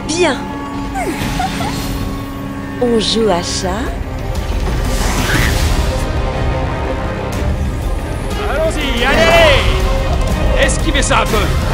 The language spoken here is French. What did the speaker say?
Bien. On joue à chat. Allons-y, allez! Esquivez ça un peu!